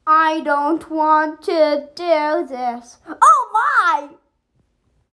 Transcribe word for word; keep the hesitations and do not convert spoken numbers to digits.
I don't want to do this. Oh my!